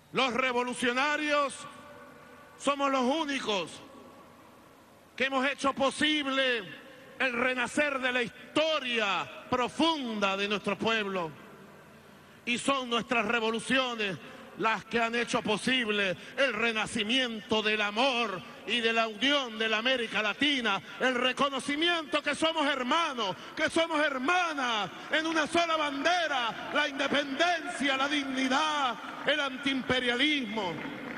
Los revolucionarios somos los únicos que hemos hecho posible el renacer de la historia profunda de nuestro pueblo. Y son nuestras revoluciones las que han hecho posible el renacimiento del amor y de la unión de la América Latina, el reconocimiento que somos hermanos, que somos hermanas en una sola bandera, la independencia, la dignidad, el antiimperialismo.